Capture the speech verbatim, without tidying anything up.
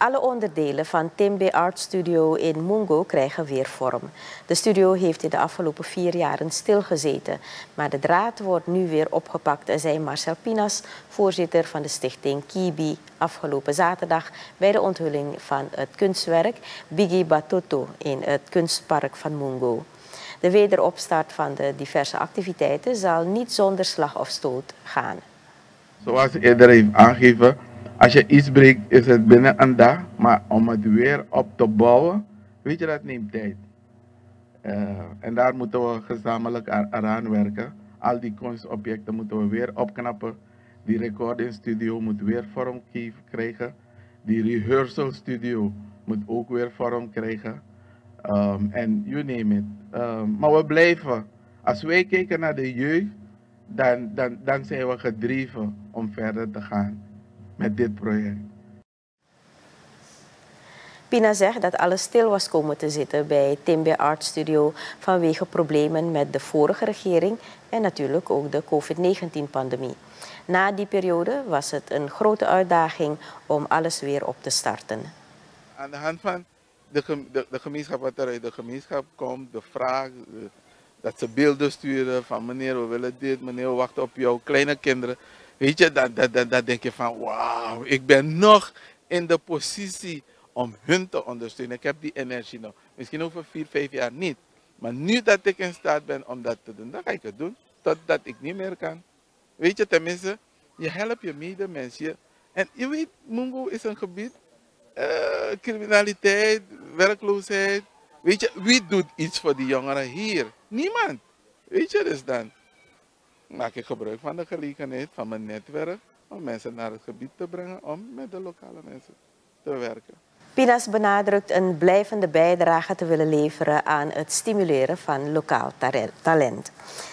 Alle onderdelen van Timbe Art Studio in Mungo krijgen weer vorm. De studio heeft in de afgelopen vier jaren stilgezeten. Maar de draad wordt nu weer opgepakt, zei Marcel Pinas, voorzitter van de stichting Kibi, afgelopen zaterdag bij de onthulling van het kunstwerk Bigi Batoto in het kunstpark van Mungo. De wederopstart van de diverse activiteiten zal niet zonder slag of stoot gaan. Zoals eerder heeft aangegeven, als je iets breekt is het binnen een dag, maar om het weer op te bouwen, weet je, dat neemt tijd. Uh, en daar moeten we gezamenlijk aan werken. Al die kunstobjecten moeten we weer opknappen. Die recording studio moet weer vorm krijgen. Die rehearsal studio moet ook weer vorm krijgen. Um, en you name it. Um, maar we blijven. Als wij kijken naar de jeugd, dan, dan, dan zijn we gedreven om verder te gaan met dit project. Pina zegt dat alles stil was komen te zitten bij Timbe Art Studio vanwege problemen met de vorige regering en natuurlijk ook de COVID negentien pandemie. Na die periode was het een grote uitdaging om alles weer op te starten. Aan de hand van de, de, de gemeenschap, wat er uit de gemeenschap komt, de vraag, de, dat ze beelden sturen van meneer we willen dit, meneer we wachten op jouw kleine kinderen. Weet je, dan, dan, dan, dan denk je van wauw, ik ben nog in de positie om hun te ondersteunen. Ik heb die energie nog. Misschien over vier, vijf jaar niet. Maar nu dat ik in staat ben om dat te doen, dan ga ik het doen. Totdat ik niet meer kan. Weet je, tenminste, je helpt je medemens. En je weet, Mungo is een gebied, uh, criminaliteit, werkloosheid. Weet je, wie doet iets voor die jongeren hier? Niemand. Weet je, dus dan maak ik gebruik van de gelegenheid, van mijn netwerk, om mensen naar het gebied te brengen, om met de lokale mensen te werken. Pinas benadrukt een blijvende bijdrage te willen leveren aan het stimuleren van lokaal talent.